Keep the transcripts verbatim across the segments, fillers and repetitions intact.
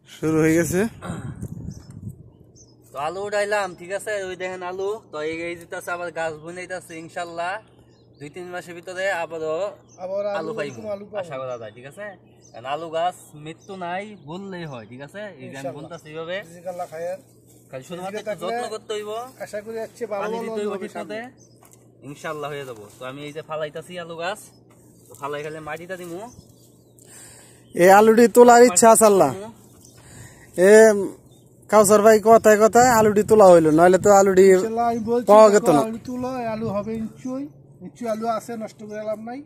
শুরু হয়ে গেছে। তো আলু উঠাইলাম, ঠিক আছে। ওই দেখেন আলু তো এই যেতেছে, আবার গাছ বনাইতেছে। ইনশাল্লাহ দুই তিন মাসের ভিতরে আবারও আলু পাইব আশা করা যায়, ঠিক আছে। আলু গাছ মৃত্যু নাই বললেই হয়, ঠিক আছে। এই যে আমি বলতেছি এইভাবে খালি শুধুমাত্র যত্ন করতে হইব, আশা করি পানি দিতে হইব ঠিক মতে, ইনশাল্লাহ হয়ে যাবো। তো আমি এই যে ফালাইতেছি আলু গাছ, তো ফালাই খালি মাটিটা দিমু। এই আলুটি তোলার ইচ্ছা আছে আল্লাহ, এ কাউসার ভাই কথায় কথায় আলুটি তোলা হইলো, নইলে তো আলুটি পাওয়া যেত না। আলু তুলো, আলু হবে ইঞ্চুই ইঞ্চুই আলু আছে, নষ্ট করে লাভ নাই।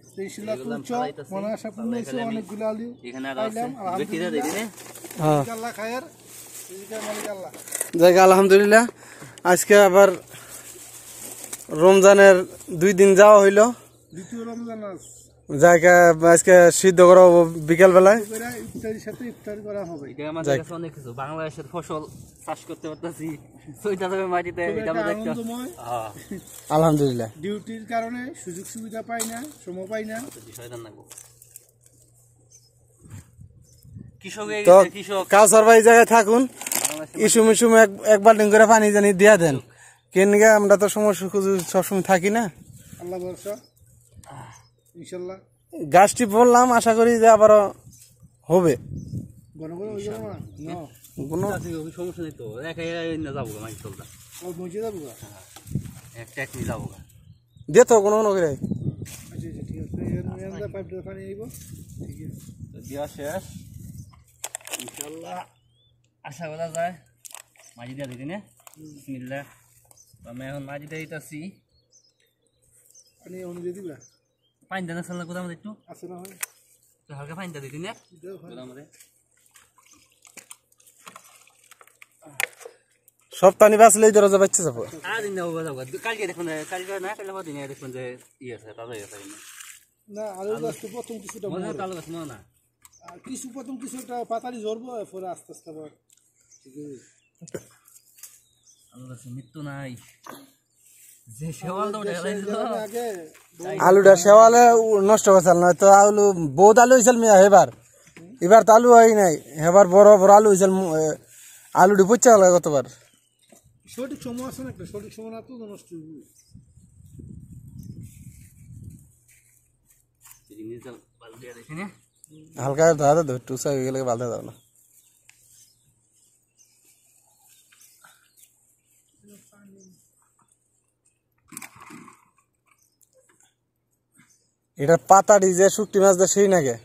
আলহামদুলিল্লাহ আজকে আবার রমজানের দুই দিন যাওয়া হইলো, দ্বিতীয় রমজান জায়গা আজকে সিদ্ধ করা হবো বিকেল বেলায়, ইফতারির সাথে ইফতার করা হবে। এটা আমাদের কাছে অনেক কিছু, বাংলাদেশের ফসল চাষ করতে পারতেছি মাটিতে। আলহামদুলিল্লাহ ডিউটির কারণে সুযোগ সুবিধা পাই না, সময় পাই না। তো কাউসার ভাই জায়গায় থাকুন, ইসুম ইসুম এক বাল্টিং করে পানি জানি দিয়া দেন, কেন আমরা তো সমস্যা সবসময় থাকি না। আল্লাহ ভরসা, ইনশাল্লাহ গাছটি বললাম, আশা করি যে আবারও হবে। সমস্যা নেই তো, যাবো যাবো দে তো কোনো কোনো করে দেওয়া শেষ, ইনশাল্লাহ আশা করা যায়। মাঝি দিয়া দিদি না, বিসমিল্লাহ। আমি এখন মাঝি দিয়ে দিতেছি। পানি দেন সাল্লা কোথাও আমাদের একটু আছে না হয়, হালকা পানিটা দিদি না আমাদের সব পানি বাঁচলেই দরজা বাচ্চা যাবো। আর দিন যাবো যাবো কালকে দেখুন, কালকে না কালকে দিন দেখুন যে ই আছে, তাজা আছে না। আলু গাছ তো প্রথম কিছুটা আলু গাছ মনে না, কিছু প্রথম কিছুটা পাতারি ঝরবো, পরে আস্তে আস্তে আবার আলু গাছে মৃত্যু নাই। যে শেওয়াল আলুটা শেওয়ালে নষ্ট করছে, নয় তো আলু বহুত আলু হয়েছিল মিয়া এবার, এবার তো আলু হয় নাই, এবার বড় বড় আলু হয়েছিল, আলুটি পচা গেল কতবার। সঠিক সময় আছে না, একটা সঠিক সময় না তো নষ্ট হালকা ধরা দো টুসা হয়ে গেলে বালতে দাও না। এটা পাতাটি যে শুকটি মাছ দেয় সেই নাকি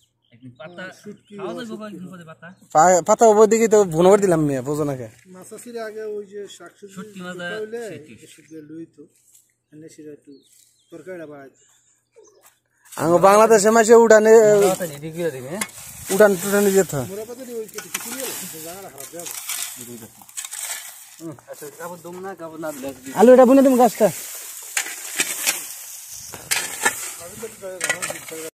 পাতা ওপর দিকে তো ভুনো করে দিলাম মেয়ে, বোঝো নাকি আগে ওই যে শাকসবজি আঙ্গ বাংলাদেশে মাসে উড়ানে উড়ান টুটানে যেত। আলু এটা বুনে তুমি গাছটা